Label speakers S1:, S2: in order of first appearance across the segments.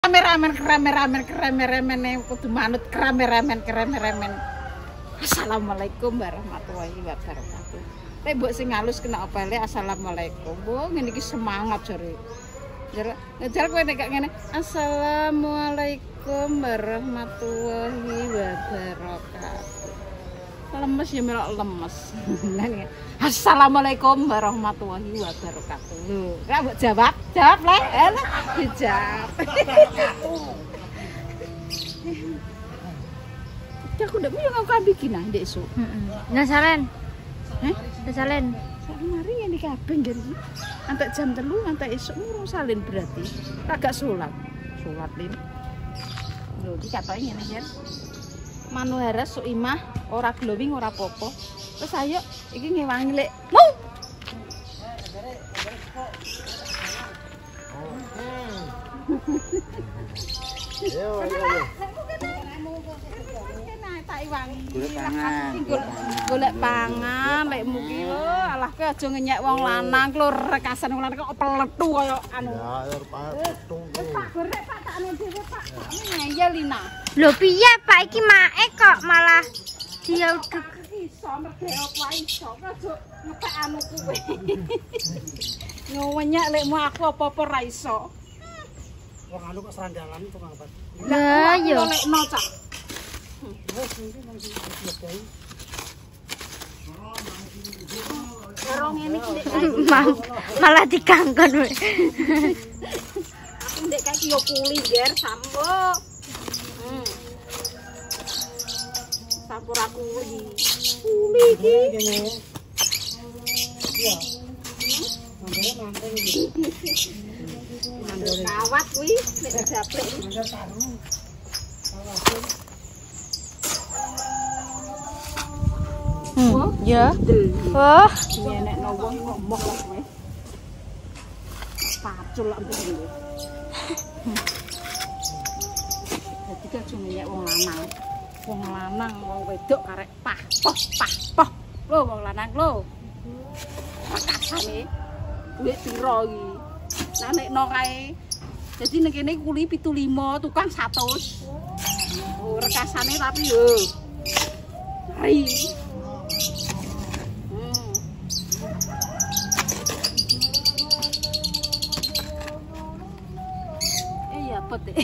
S1: Keremen kudu manut keremen. Assalamualaikum warahmatullahi wabarakatuh. Nek mbok sing halus kena opele assalamualaikum. Mbok ngene iki semangat jare. Ngejar kowe nek ngene assalamualaikum warahmatullahi wabarakatuh. Lemes ya melok lemes. Assalamualaikum warahmatullahi wabarakatuh. Ora mbok jawab le. Dijawab. Aku ndak punya ngau bikin ah ndek esuk.
S2: Nah salen. Salen.
S1: Mari ngene kabeh ngger iki. Antek jam 3 antek esuk urung salin berarti. Kagak salat. Salat lin. Lho iki katoke ngene yen. Manuhara sok imah ora glowing ora apa-apa. Terus ayo iki ngewangi lek. Yo. Golek pangan lek mugi lho alah kowe aja ngenyek wong lanang lho rekasan wong lanang kok pelethu kaya anu ya pelethu Pak gorek Pak takne dhewe Pak ngeyel Lina
S2: Lho piye Pak iki mae kok malah dia udah
S1: iso mergo apa iso aja ngepek anu kuwe nyenyek lekmu aku apa-apa ra iso wong anu kok serandalan tukang apa
S2: lah yo
S1: lekno cak
S2: malah dikangkon we.
S1: Aku ndek kaki yo kuli ger sambo. Sampur aku kuli. Kuli iki. Iya. Mandor kawat kuwi nek japlek.
S2: Ya. Wah,
S1: nyenekno wong kok moh kowe. Pacul lak ngene. Dadi gak cuma nyek wong lanang. Wong lanang wong wedok karek poh. Lho wong lanang lho. Makasane duit piro iki? Nah nek no kae. Dadi nek kene kuli 75 tukang 100. Oh rekasane tapi yo. Hai. Hei,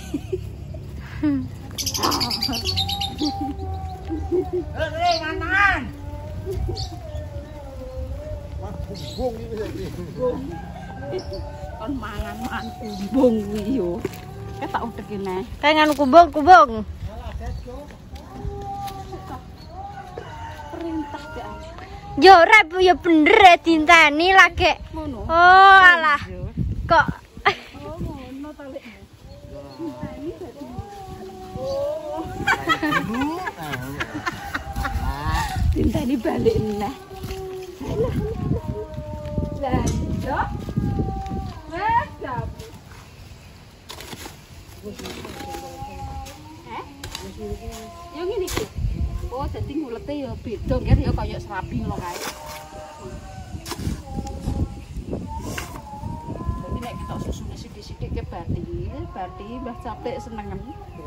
S1: mangan. Kumbung iki. Kon mangan kumbung kuwi yo. Tak udek kene.
S2: Kae nganu kumbung.
S1: Perintah ya.
S2: Yo ora yo bener dinteni lagi. Oh alah. Kok
S1: ngono ta lek. Tinteni balik neh. Lah, yo. Wes, gap. Yo ngene iki. Oh, dadi ngulete yo beda nggih yo kaya serabi ngono kae. Dadi nek kita susune sithik-sithik ke bathi Mbah Capek senengen.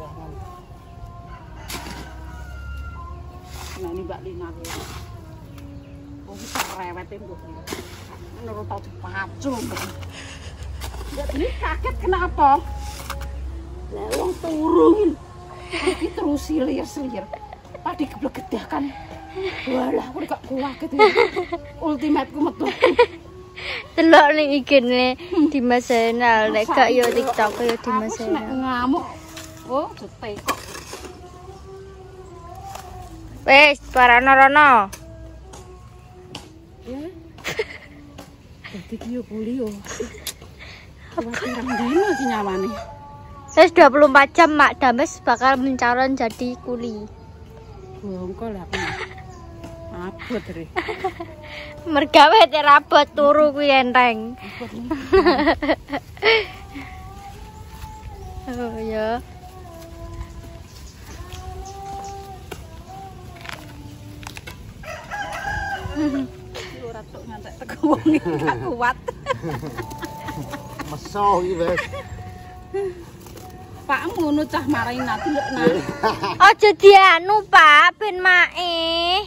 S1: Nah ini Mbak Lina kuwi. Oh bisa rewete mbok iki. Menurut tau dipacul. Jadi kaget kenapa? Lah wong turu iki terus silir-silir. Padi geblegedah kan. Walah aku gak kuat gitu. Ultimateku metu.
S2: Telok ning igene Dimas Zainal nek gak yo TikTok yo Dimas Zainal.
S1: Ngamuk. Oh, jete kok.
S2: Wes, parano rono.
S1: Ya. Dadi ki yo kuli yo. Pirang dino iki nyawane.
S2: Wes 24 jam Mak Dames bakal mencalon jadi kuli.
S1: Bongko lah aku. Abot re.
S2: Mergawe terabot turu kuwi enteng. Oh ya. Ora tok ngantek teko wong iki gak kuat.
S3: Meso iki wis.
S1: Pak ngono cah marahin nanti lho nah.
S2: Aja dianu, Pak, ben mae.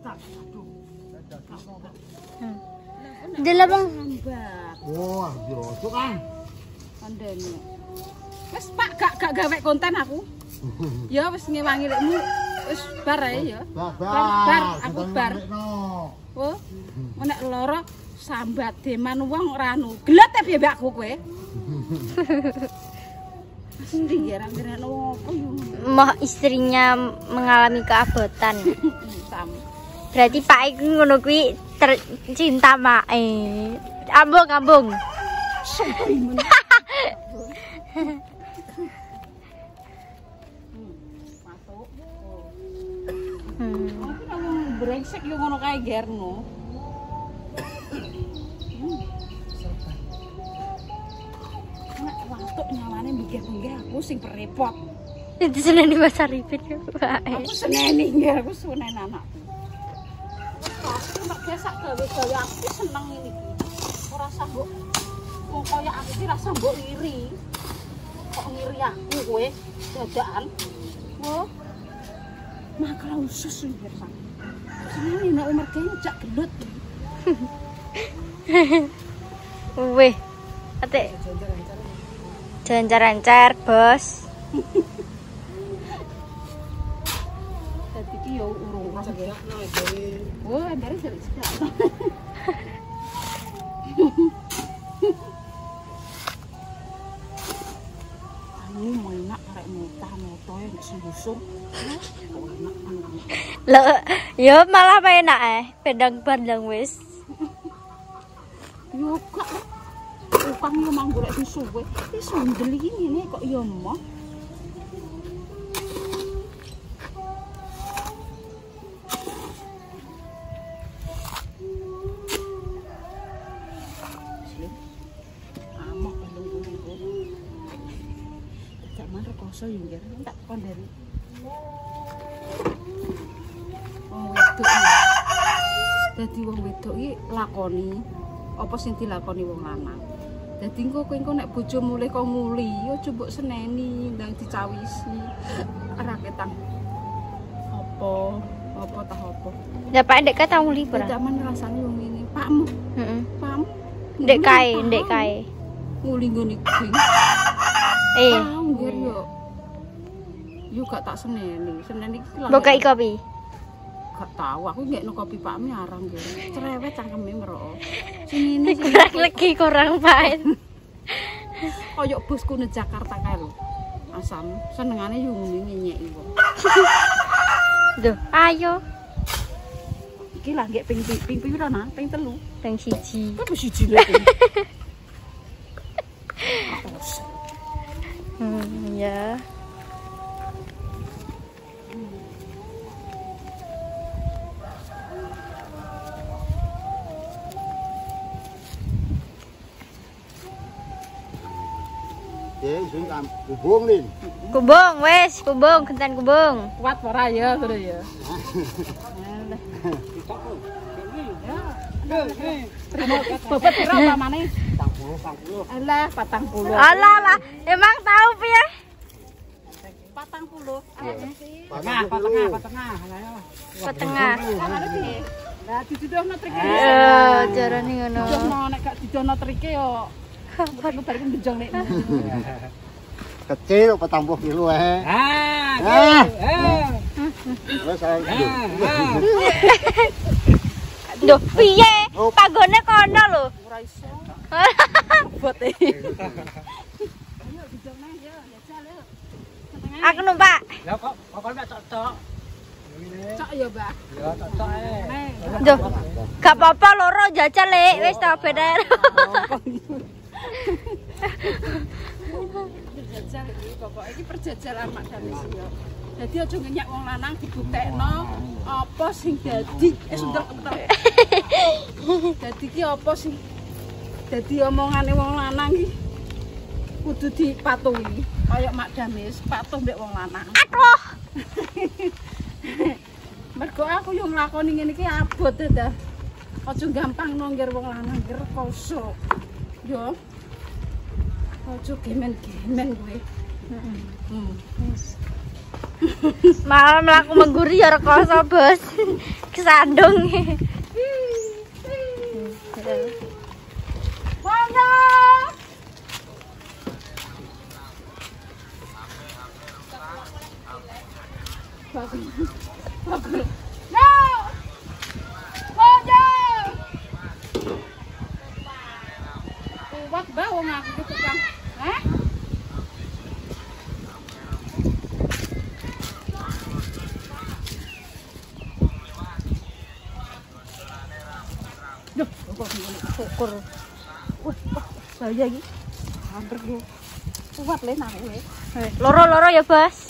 S2: Delok Bang.
S1: Wah,
S3: yo kan.
S1: Kandene. Wis Pak gak gawe konten aku. Ya wis ngewangi lekmu. Wis bar ae ya. Bar aku bar. Oh. Nek lara sambat deman wong ora anu. Gelet e piye mbakku kowe? Sendiri ya ra opo yo.
S2: Moh istrinya mengalami keabotan. Berarti Pak iku ngono kuwi cinta mae. Ambung.
S1: Masuk. Brengsek yo ngono kae Gerno. Nek watuk nyawane mikir-mikir aku sing perepot.
S2: Itu seneni Mas Arifin ya, Pak.
S1: Aku seneni nggih, aku seneni anakku. Aku nek biasa gawe-gawe aku seneng ini iki. Ora sambok wong kaya aku iki ra sambok iri. Kok ngiri aku kowe dadakan. Oh. Makala usus iki, Pak. Seneng nek umur kene cak gelut.
S2: Weh. Ate. Jancar-jancar, Bos.
S1: Dadi iki yo urung cedakno iki. Oh, dari serik-serik. Anu mau enak arek moto ya nek sembusur.
S2: Lho, yo malah enak pedang-pedang wis.
S1: Yo kok ukang yo mang golek suwe. Wis ndel iki ngene kok yo emoh. Amok belum-belum. Tak mana koso yo nggih, tak konderi. Wong wedok. Dadi wong wedok iki lakoni apa sing dilakoni wong lanang. Dadi engko kowe nek bojo mulih kok nguli, aja mbok seneni ndang dicawisi. Ora ketang. Apa tah apa.
S2: Ya Pak ndek kata muli ora.
S1: Zaman rasane wong ngene, Pakmu.
S2: Heeh.
S1: Pakmu.
S2: Ndek kae.
S1: Nguli ngene iki. Nggih yo. Yo gak tak seneni. Seneni iki lho.
S2: Mbok kai kopi.
S1: Gak tahu, aku ngekno kopi Pakmi arang nggih. Cerewet cangkeme merok. Sing ngene
S2: kurang legi kurang pahit.
S1: Koyok bosku nang Jakarta kae lho. Asam senengane yo ngene nyenyeki wong.
S2: Duh, ayo.
S1: Iki lah nggih ping pira nah? Ping 3.
S2: Ping 1.
S1: Kok wis 1 lho.
S2: Ya.
S3: Kubung nih.
S2: Kubung wes, kubung kentan kubung.
S1: Kuat ora ya, ngono ya. Bobot pira pamane? 40. Alah, 40.
S2: Alah, emang tahu piye?
S1: 40.
S2: Setengah.
S1: Lah diduduhno trike.
S2: Jarane ngono.
S1: Diduduhno nek gak diduduhno trike yo baru benjong nek.
S3: Kecil 40 kilo Wes
S2: Duh, piye? Pagone kono lho.
S1: Ora iso. Bot e. Ayo dijone ya, jajal yo.
S2: Aku numpak.
S4: Ya kok mek cocok.
S1: Cok ya, Mbak.
S4: Ya cocok ae.
S2: Duh, gak apa-apa loro jajal Lek, wis tak bener.
S1: Jajal iki pokoke iki perjajalan Mak Damis yo. Dadi aja ngenyek wong lanang dibuktekno apa sing dadi suntel-kentel. Dadi ki apa sing dadi omongane wong lanang iki kudu dipatuhi. Kaya Mak Damis patuh mbek wong lanang.
S2: Aduh.
S1: Mergo aku yo nglakoni ngene iki abot ta. Aja gampang nonggir wong lanang ki rekoso. Yo. Aja gemen-gemen kowe.
S2: Malah mlaku mengguri ya rekoso, Bos. Kesandung.
S1: Mangga. Bagus. No. Mangga. Kuat ba wong aku iki tukang. Hah? Duh, kok syukur. Wah, bahaya iki. Hampir lu. Kuat le nang kowe.
S2: Loro-loro ya, Bos.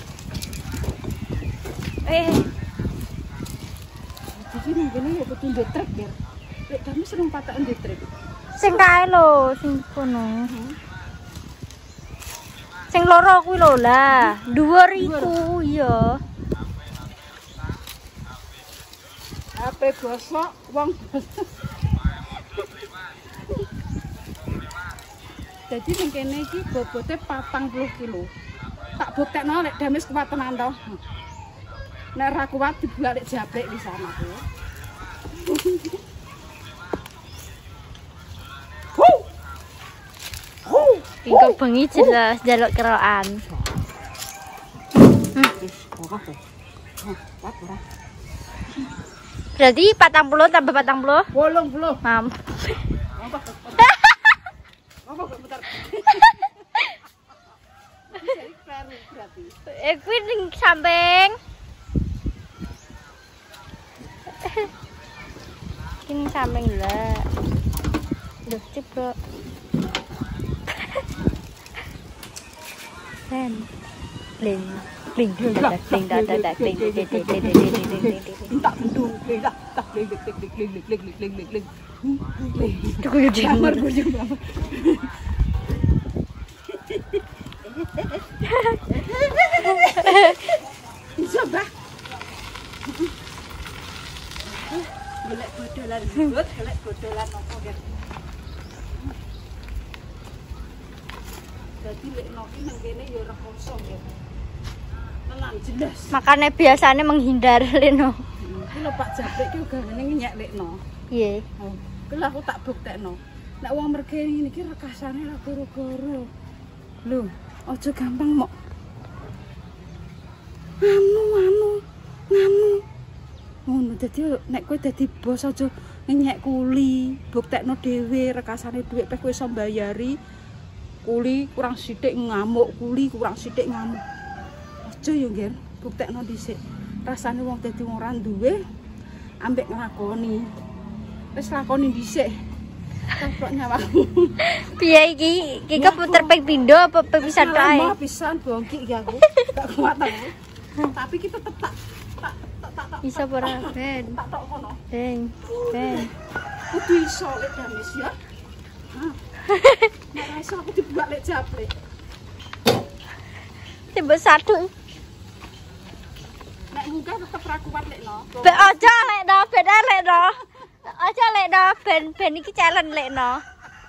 S1: Iki ning kene ya kudu ndetrek ya. Lek kami sering patakan ndetrek.
S2: Sing kae lho, sing kono. Sing loro kuwi lho lah, dhuwur iku iya.
S1: Ape gosok wong. Jadi ning kene iki bobote 40 kilo. Tak buktekno lek damis kuwatenan to. Nek ra kuat dibalik jablek di sana ku.
S2: Iku bengi jelas jaluk kerokan. Berarti 40 tambah 40?
S1: 80.
S2: Mam.
S1: Apa kok putar? Jadi peru berarti.
S2: Kuwi ning samping. Ini samping lah. Duh, ceplok. Dan ling ling dadak ling dadak ling
S1: Tak bendung, tak ling.
S2: Tuku yo
S1: Kamar gue juga. Coba. Golek bodolan ribut, golek bodolan opo ya. Dadi lek noki nang kene ya ora kosong ya. Tenan jelas.
S2: Makane biasanya menghindar Leno.
S1: Iki lho Pak Jablek ki uga ngene nyek lekno.
S2: Piye?
S1: Oh, kuwi aku tak buktekno. Nek wong mergene iki rekasane ra goro-goro. Lho, aja gampang mok. Nganu. Ngono dadi nek kowe dadi bos aja nyek kuli, buktekno dhewe rekasane dhuwit peh kowe iso mbayari. Kuli kurang sithik ngamuk, Aja yo, Nggen, buktekno dhisik. Rasane wong dadi wong ora duwe ambek nglakoni. Wis lakoni dhisik. Tabrok nyawamu.
S2: Piye iki? Iki keputer ping pindho apa ping pisan tok ae?
S1: Pisan bongki iki aku. Gak kuat aku. Tapi kita tetap tak
S2: Iso ora ben?
S1: tak tok kono.
S2: Ben.
S1: Kudu iso lek damis ya. Hah. Nek ra iso aku dibuat lek jablek.
S2: Tiba satu.
S1: Nek muka tetep ra kuat lek no.
S2: Be aja lek no, Aja lek no, ben iki challenge lek no.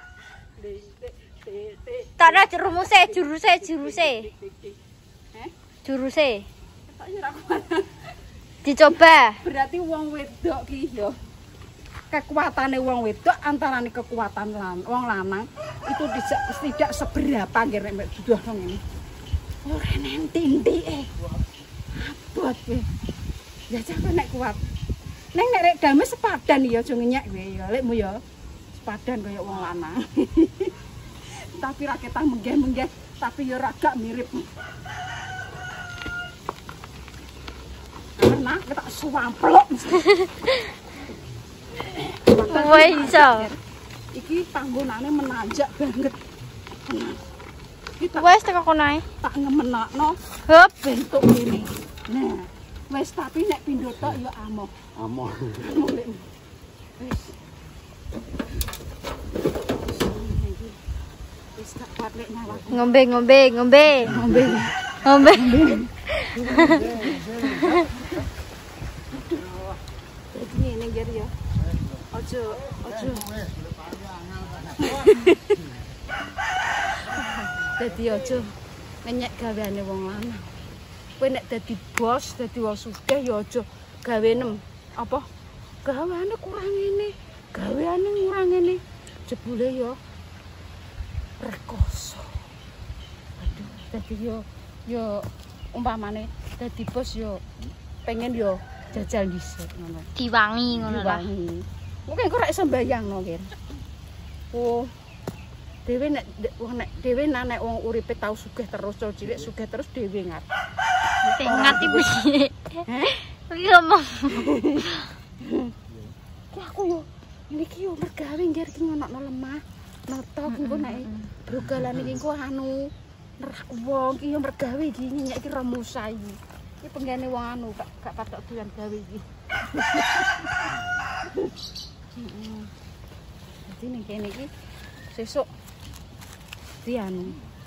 S2: Tara juruse. Juruse.
S1: Tak ora kuat.
S2: Dicoba.
S1: Berarti wong wedok ki yo. Kekuatane wong wedok antarane kekuatan wong lanang itu tidak seberapa nggih nek duduh ngene. Ora nenti-entike. Abot kowe. Ya sampe nek kuat. Ning nek rek damai sepadan ya aja ngenyek kowe ya lekmu ya. Sepadan kaya wong lanang. Tapi ra ketang menggeh-menggeh tapi ya agak mirip. Karena kita suamplok.
S2: Woi iso.
S1: Iki panggonane menanjak banget. Kita
S2: Wes teko kono ae.
S1: tak ngemenakno
S2: Hop.
S1: bentuk ini. Nah, wes tapi nek pindho tok ya amoh.
S3: Amoh.
S1: Wes. Wes gak kuat lek nyala.
S2: Ngombe.
S1: Jadi ngene nggih ya. Aja. Dadi aja Ngenyek gaweane wong lanang. Kowe nek dadi bos, dadi wong sugih ya aja gawe apa? Gaweane kurang ngene, gaweane kurang ngene. Jebule ya rekoso. Aduh, dadi yo umpamane dadi bos yo pengen yo jajal dhisik ngono.
S2: Diwangi ngono lah.
S1: Mungkin kok ora iso mbayangno kira. Oh. Dhewe nek dhewe nek wong uripe tau sugih terus cilik sugih terus dhewe ngat.
S2: Ngati piye? Iki ngomong.
S1: Ki aku yo niki yo mergawe nggih iki ngono lemah. Notok engko nek brogalan iki engko anu nerak wong iki yo mergawe iki nyek iki remusa iki. Iki penggene wong anu gak patok doyan gawe iki. Dadi ning kene iki sesuk anu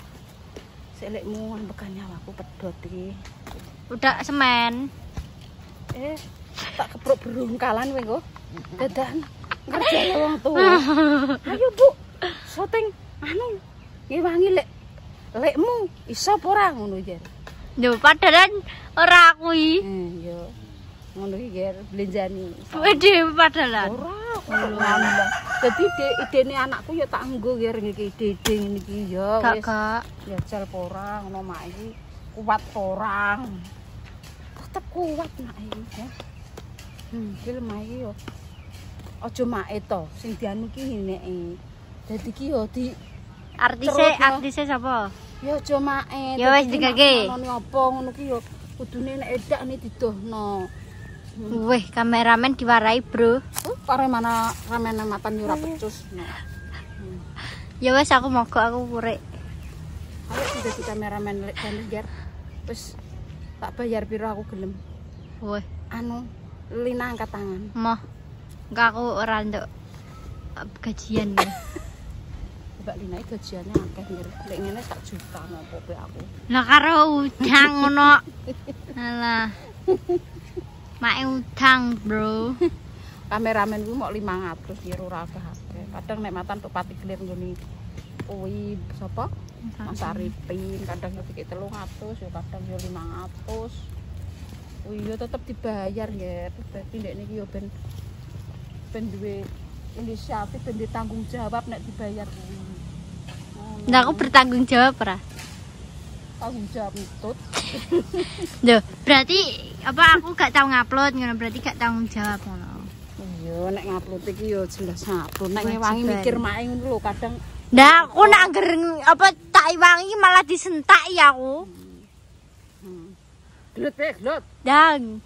S1: selekmu ambekan nyawaku pedhot iki.
S2: Udah semen.
S1: Tak kepruk berungkalan kowe engko. Dadan ngerjane wong tuwa. Ayo Bu, syuting anu ngewangi lekmu iso apa ora ngono jar.
S2: Lho padahal ora kuwi.
S1: Yo. Ngono iki jar blenjani.
S2: Kowe dhewe padahal.
S1: Ora. Dadi idene anakku ya tak nggo jar iki ide ngene iki ya wis.
S2: Kak.
S1: Ya jal ora ngono mak iki kuat ora. Tetep kuat mak iki ya. Film iki yo. Aja mae to sing dianu ki hineke. Dadi ki yo di
S2: artise sapa?
S1: Ya aja mae.
S2: Ya wis digage.
S1: Ngono apa ngono ki yo kudune nek edak ni didohno.
S2: Weh, kameramen diwarai, Bro.
S1: Kare mana ramen matan yo ora pecus.
S2: Ya wis aku mogok aku kurek.
S1: Ayo dadi kameramen lek jane jar. Wis tak bayar piro aku gelem.
S2: Weh,
S1: Anu Lina angkat tangan.
S2: moh. Enggak aku ora nduk gajian ya.
S1: Mbak Lina iki gajiane akeh nyer. Lek ngene tak juta ngopo kowe aku.
S2: Lah karo udang ngono. Alah. Mae udang, Bro.
S1: Kameramen kuwi mok 500 nyer ora akeh-akeh. Kadang nek matan tok pati clear ngene kuwi sapa? Mas Arifin, kadang yo dikit 300, yo kadang yo 500. Oh iya tetep dibayar ya. Dadi nek niki yo ben duwe inisiatif ben ditanggung jawab nek dibayar kuwi.
S2: Nah, aku bertanggung jawab ora?
S1: Tanggung jawab nutut.
S2: Loh, berarti apa aku gak tau ngupload ngono berarti gak tanggung jawab ngono.
S1: Iya nek ngupload iki yo jelas ngupload. Nek ngewangi mikir mae ngono lho kadang.
S2: Nah, aku nak ngger apa tak iwangi malah disentak ya aku.
S1: Glut pe, glut.
S2: Dang.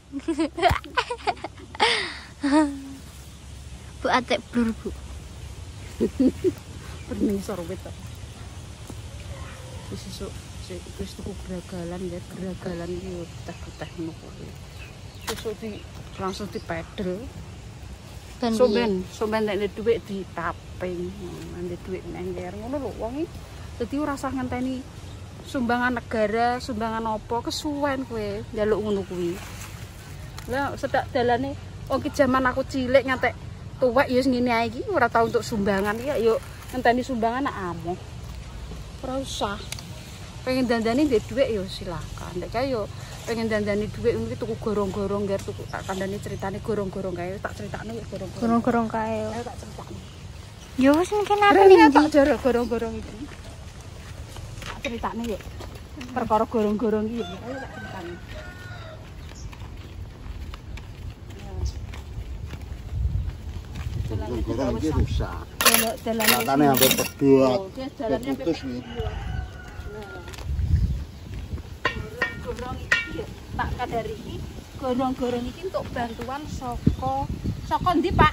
S2: Bu atek blur, Bu.
S1: Permisor wit to. Wis sesuk wis tuku geragalan ya, geragalan iki yo teh-teh ngono kuwi. Sesuk langsung dipedel. Somben nek dhuwit ditaping, nek dhuwit nengger ngono lho wong iki. Dadi ora usah ngenteni sumbangan negara, sumbangan apa kesuwen kowe njaluk ngono kuwi. Lah sedak dalane wong ki jaman aku cilik ngantek tuwek ya ngene ae iki ora tau untuk sumbangan ya yo ngenteni sumbangan nak amoh. Ora usah. Pengen dandani ndek dhuwit ya silakan. Nek kae yo pengen dandani dhuwit ngono iki tuku gorong-gorong ngger tuku tak kandhani ceritane gorong-gorong kae tak critakno ya gorong-gorong.
S2: Gorong-gorong kae.
S1: Ayo tak critakno.
S2: Yo wis mungkin aku
S1: Rene
S2: ning
S1: tak jare gorong-gorong iki. Tak critakno yo. Perkara gorong-gorong iki yo. Ayo tak critakno.
S3: Gorong iki rusak.
S1: Dalane
S3: Katane hampir pedot.
S1: jalannya
S3: Putus nih.
S1: Gorong iki tak kadari iki gorong-gorong iki untuk bantuan saka ndi Pak?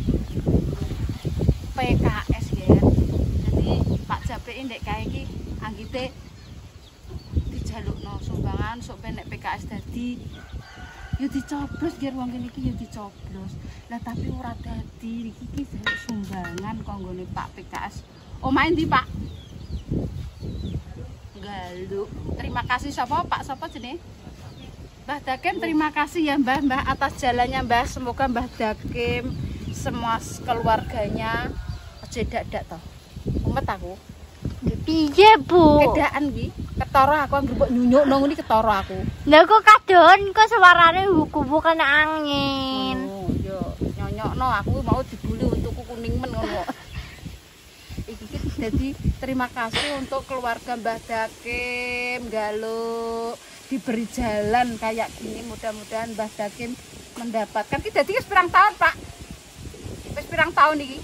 S1: PKS ya. Jadi Pak Japrik ndek kae iki anggite dijalukno sumbangan sok ben nek PKS dadi yo dicoblos nggih wong kene iki yo dicoblos. Lah tapi ora dadi iki jaluk sumbangan kanggone Pak PKS. Omahe ndi Pak? Galuk. Terima kasih sapa Pak sapa jenenge? Mbah Dakim, terima kasih ya Mbah atas jalannya Mbah. Semoga Mbah Dakim semua keluarganya aja dak-dak toh. Umet aku.
S2: piye, Bu?
S1: Kedaan iki Ketara aku ngrubuk nyunyuk nang ngene ketara aku.
S2: Lah kok kadon kok suarane huku kena angin.
S1: Oh, yo nyonyokno aku mau dibuli untuk kuning men ngono. Iki jadi terima kasih untuk keluarga Mbah Dakim, Galuk diberi jalan kayak gini, mudah-mudahan Mbah Dakim mendapatkan. Ki dadi wis pirang tahun, Pak? Wis pirang tahun iki?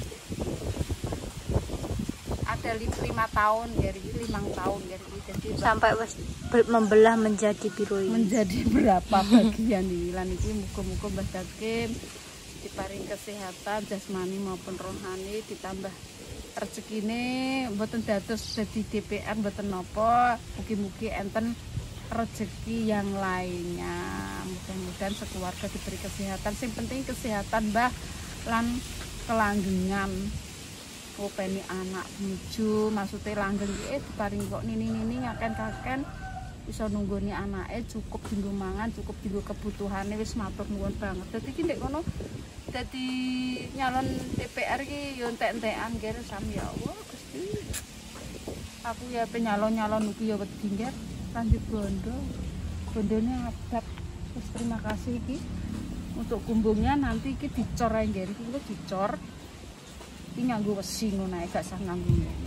S1: Ada 5 tahun, jadi 5 tahun jadi
S2: sampai membelah menjadi biru ini.
S1: Menjadi berapa bagian iki lan iki muga-muga Mbah Dakim diparing kesehatan jasmani maupun rohani, ditambah rezekine mboten dados dadi DPR mboten napa, mugi-mugi enten rezeki yang lainnya. Mudah-mudahan sekeluarga diberi kesehatan, sing penting kesehatan Mbah lan kelanggengan. Openi anak bojo maksudnya langgeng iki diparing kok nini-nini ngaken-kaken iso nunggoni anake cukup dienggo mangan, cukup dienggo kebutuhane, wis matur nuwun banget. Dadi iki nek ngono dadi nyalon DPR iki yo entek-entekan nggih sami ya Allah Gusti. Aku ya penyalon-nyalon iki ya wedi nggih lanjut bondo. Bondone adab. Terus terima kasih iki untuk kumbungnya nanti iki dicor ae nggih iki dicor. Iki nganggo wesi ngono ae gak sah nganggo ngene.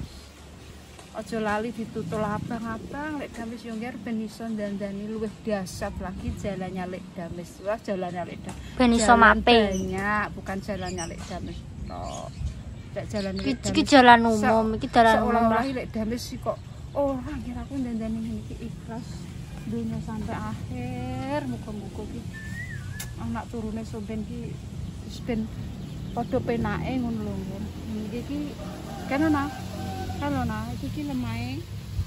S1: Aja lali ditutul abang-abang lek Damis yo nggih ben iso dandani luwih dahsyat lagi jalannya lek Damis. Wah, jalannya lek Damis.
S2: Ben iso mape.
S1: Banyak, bukan jalannya lek Damis tok. Lek jalan lek Damis.
S2: Iki jalan umum, iki jalan umum.
S1: Seolah-olah lek Damis kok orang kira aku dandani ngene iki ikhlas dunia sampai akhir. Muga-muga iki anak turune sampean iki wis ben padha penake ngono lho. Iki kan ana kalau iki lemahe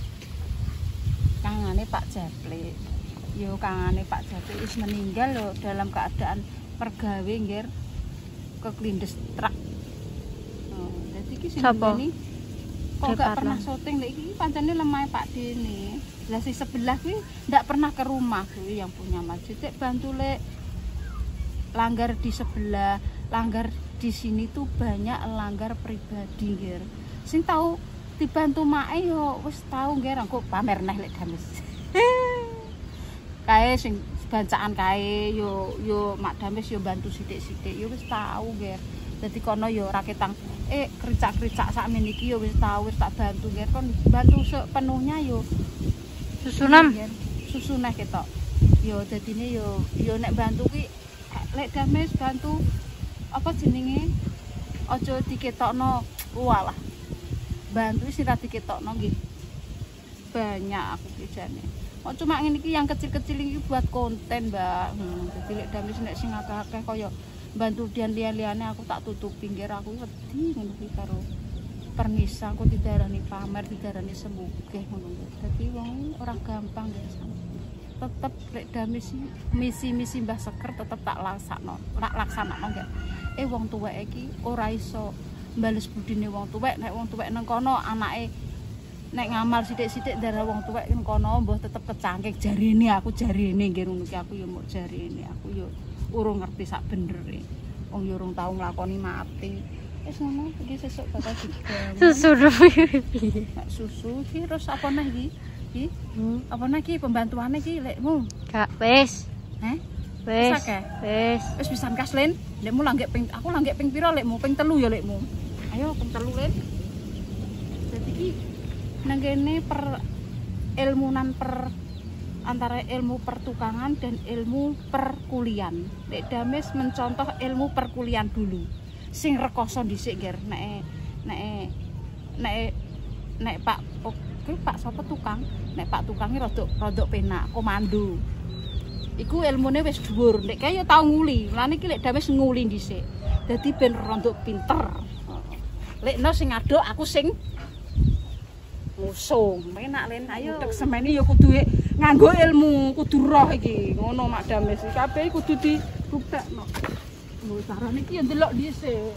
S1: kangane Pak Japli. Yo kangane Pak Japli wis meninggal lho dalam keadaan pergawe nggih keklindes truk. Oh, dadi iki sing ngene kok gak pernah syuting lek iki pancene lemahe Pak Dene. Lah si sebelah kuwi ndak pernah ke rumah kuwi yang punya masjid. Cek bantu lek langgar di sebelah, langgar di sini tuh banyak langgar pribadi nggih. Sing tahu dibantu mae yo wis tau nggih kok pamer neh lek Damis. Kae sing bancaan kae yo Mak Damis yo bantu sithik-sithik yo wis tau nggih. Dadi kono yo ora ketang kericak-kericak sakmene iki yo wis tau wis tak bantu nggih kon bantu sepenuhnya yo
S2: susunan
S1: susune ketok. Yo dadine yo nek bantu ki lek Damis bantu apa jenenge aja diketokno walah. Bantu sing ra diketokno nggih. Banyak aku bijane. Kok cuma ngene iki yang kecil-kecil iki buat konten, Mbak. Dadi lek Damis nek sing akeh-akeh kaya bantu liyan-liyane aku tak tutupi nggih aku wedi ngono iki karo pernisa aku didarani pamer, didarani semugih ngono. Dadi wong ora gampang nggih. Tetep lek Damis misi-misi Mbah Seker tetep tak laksanakno nggih. Wong tuwek iki ora iso bales budine wong tuwek, nek wong tuwek nang kono anake nek ngamal sithik-sithik darah wong tuwek nang kono mbah tetep kecangkik jarine aku jarine nggih ngono iki aku yo muk jarine aku yo urung ngerti sak benere. Wong yo urung tau nglakoni mati. Wis ngono iki sesuk bakal digawe. Susu iki terus apa neh iki? Iki apa neh iki pembantuane iki lekmu?
S2: Gak wis. Wis.
S1: Wis pisan kas Lin. Lekmu langgek ping aku langgek ping pira lekmu? Ping 3 ya lekmu. Ayo ping 3 Lin. Dadi iki nang kene per ilmunan per antara ilmu pertukangan dan ilmu perkulian. Lek Damis mencontoh ilmu perkulian dulu. Sing rekoso dhisik nggih nek Pak Pak sapa tukang? Nek Pak tukange rodok penak, komando. Iku ilmune wis dhuwur. Nek kaya tau nguli. Lan iki lek Damis nguli dhisik. Dadi ben rodok pinter. Lekno sing aduk aku sing musuh. Penak Len. Ayo tek semeni ya kudu nganggo ilmu, kudu roh iki. Ngono Mak Damis. Kabeh kudu dibuktekno. Lho carane iki ya ndelok dhisik.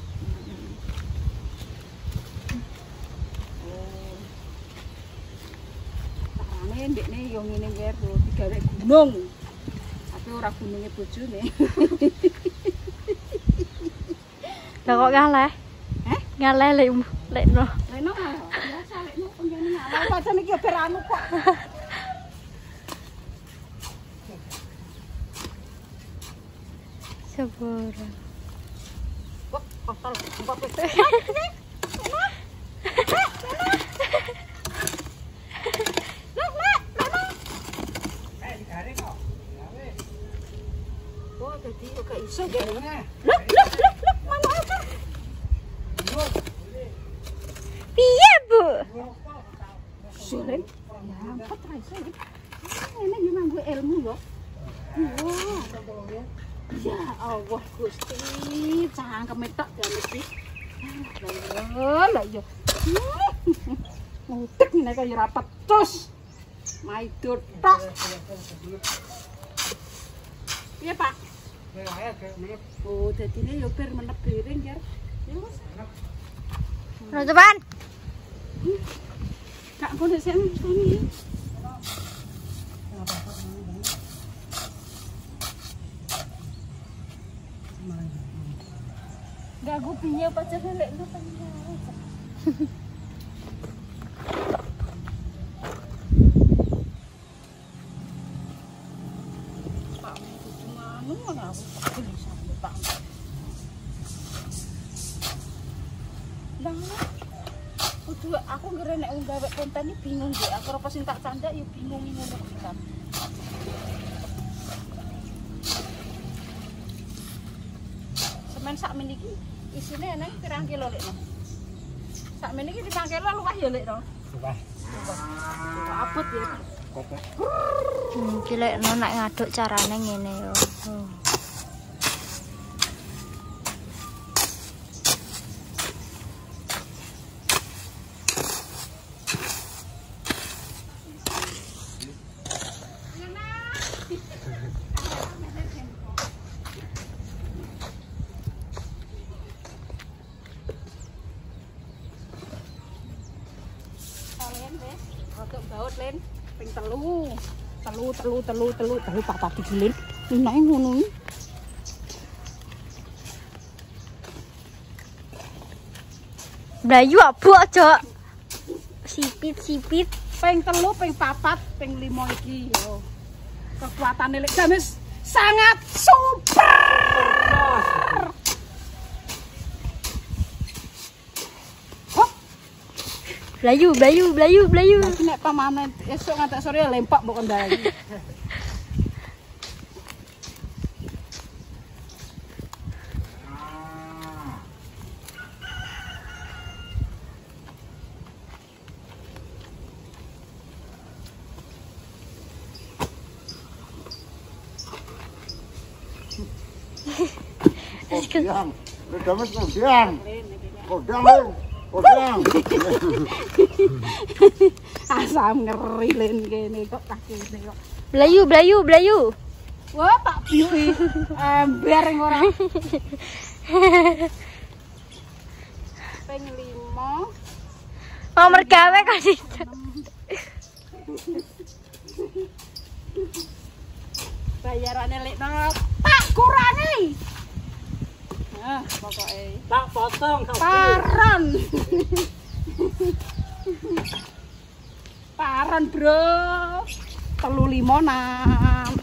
S1: Carane ndekne yo ngene wae digawe gunung. Tapi ora gununge bojone.
S2: Lah kok ngaleh? Ngaleh lekno.
S1: Lekno biasa lekno penjane ngaleh. Pancen iki ya beranu kok.
S2: Sabar.
S1: Kok kotor mbok wis. Oh, jadi gak iso ya. Loh, mana aja?
S2: Piye, Bu?
S1: Siren. Ya, ampun ra iso. Ini yo nganggo ilmu yo. Wah. Ya Allah Gusti, cangkeme tok dames iki. Lah yo. Ngutek nek kaya ora petus. Maido tok. Iya, Pak. Oh, dadine yo ber menep piring ya. Ya wis.
S2: Penutupan.
S1: Kak ngono sing ngene. Gak gue piye pacarnya lek lu kan. Pak cuma mana aku bisa Pak. Lah. Aku ngira nek gawe konten iki bingung nggih. Aku ora pas tak canda ya bingung ngono kan. Semen sak meniki isine enek pirang kilo lek no. Sak meniki 5 kilo luwih ya lek no. Luwih. Abot ya.
S2: Iki lek nek ngaduk carane ngene yo.
S1: Rodok baut len ping telu papat digilin. Nek ngono iki.
S2: Blayu abu aja. Sipit.
S1: Ping telu, ping papat, ping 5 iki yo. Kekuatane lek dames sangat super.
S2: Blayu.
S1: Nanti nek pamane esuk ngantek sore lempak mbok kendali.
S3: Kodang. Dames kodang.
S1: Asam ngeri len kene kok kakene kok.
S2: Blayu.
S1: Wah, tak biwi. Ember ora. Ping 5.
S2: Oh, mergawe kasih.
S1: Bayarane lek tak kurangi. Nah, pokoke
S4: Tak potong
S1: paran. Paran, Bro. 35.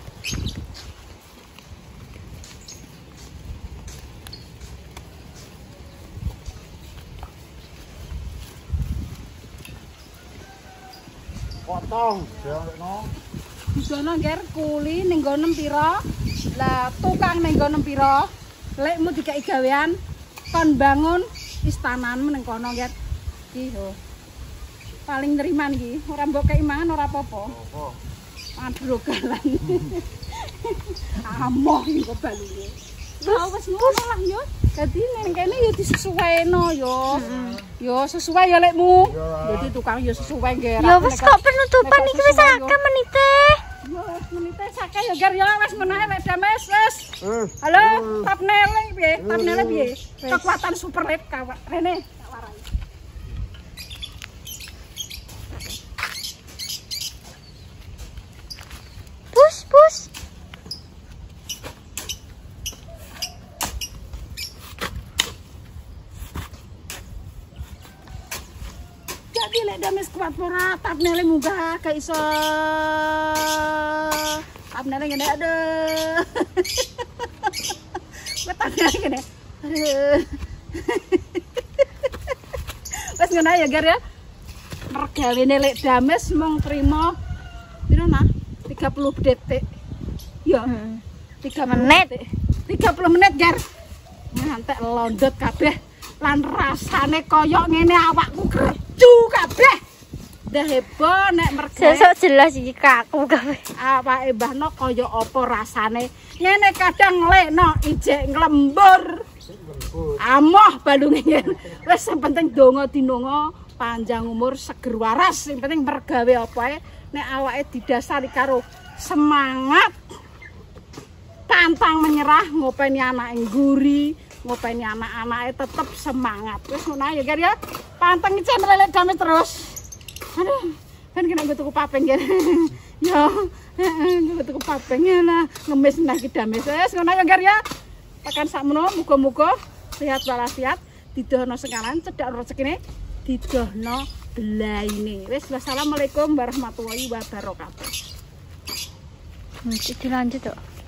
S3: Potong, no.
S1: Disono ngger kuli ning nggonem pira? Lah tukang ning nggonem pira? Lekmu dikai gawean kon bangun istananmu ning kono ngger. Iki lho. Paling neriman iki, ora mbok kei mangan ora apa-apa. Madrogalan. Amoh iki balune. Lah wis ngono lah yo. Dadi ning kene yo disesuaino yo. Yo sesuai ya lekmu. Dadi tukang yo sesuai ngger.
S2: Ya wis kok penutupan iki wis akeh menite.
S1: Yo menite sakeh yo gar yo wis menahe lek dames wis. Halo, thumbnail piye? Thumbnail piye? Kekuatan super red kawak. Rene tak warai.
S2: Pus.
S1: Jadi lek dames kuat ora thumbnail munggah gak iso. Thumbnail ngene aduh. Wes thumbnail ngene. Aduh. Wes ngono ya, Gar ya. Regawene lek dames mung trimo piro nah? 30 detik. Ya. 3 menit. 30 menit, Gar. Ngantek londot kabeh lan rasane koyok ngene awakku greju kabeh. Dah hebo nek mergawe.
S2: Sesuk jelas iki kaku kabeh.
S1: Awake mbahno kaya apa rasane. Ngene kadang lekno ijek nglembur. Amoh balunge. Wis sing penting donga dinonga panjang umur seger waras. Sing penting mergawe apa ae nek awake didasari karo semangat. Pantang menyerah, ngopeni anake ngguri, ngopeni anak-anake tetep semangat. Wis ngono ya, Gar ya. Panteng channel Lek Dames terus. Aduh, kan kena gue tuku papeng ya. Yo, gue tuku papeng ya lah. Ngemis nah ki Dames. Wis ngono ya, Gar ya. Tekan sakmono muga-muga sehat walafiat, didohno sekalan cedhak rezekine, didohno belaine. Wis wassalamualaikum warahmatullahi wabarakatuh.
S2: Mesti dilanjut kok.